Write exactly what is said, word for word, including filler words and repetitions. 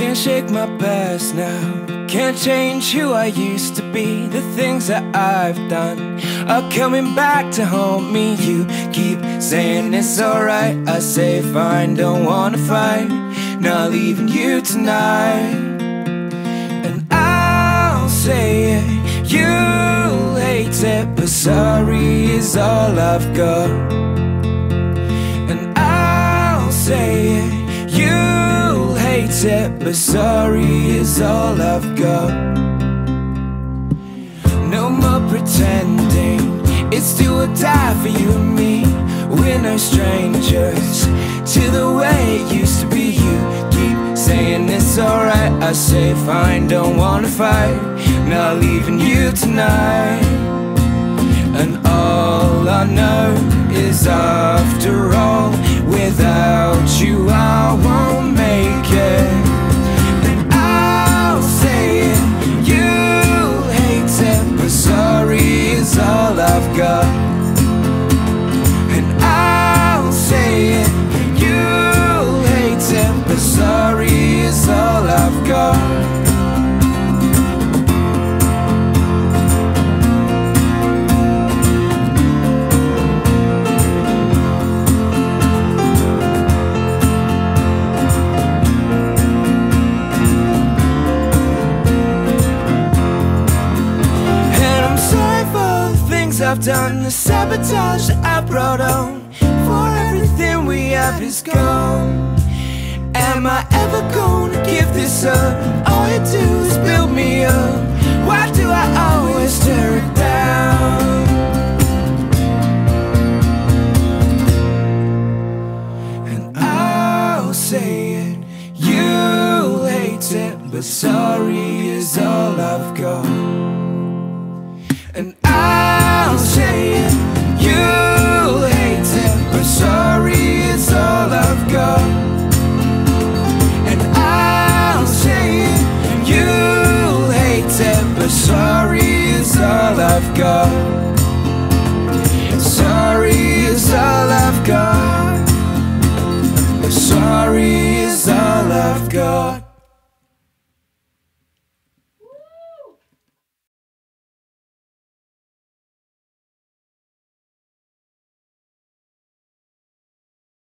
can't shake my past now, can't change who I used to be. The things that I've done are coming back to haunt me. You keep saying it's alright, I say fine, don't wanna fight, not leaving you tonight. And I'll say it, you'll hate it, but sorry is all I've got. And I'll say it, you'll hate it, but sorry is all I've got. No more pretending, it's do or die for you and me. We're no strangers to the way it used to be. You keep saying it's alright, I say fine, don't wanna fight, not leaving you tonight. And all I know is after all, without you I won't make it. And I'll say it, you'll hate it, but sorry is all I've got. And I'll say it, you'll hate it, but sorry is all I've got. I've done, the sabotage that I brought on, for everything we have is gone. Am I ever gonna give this up? All you do is build me up. Why do I always tear it down? And I'll say it, you'll hate it, but sorry is all I've got. And I'll say it, you'll hate it, but sorry is all I've got. And I'll say it, you'll hate it, but sorry is all I've got. Sorry is all I've got. Sorry is all I've got.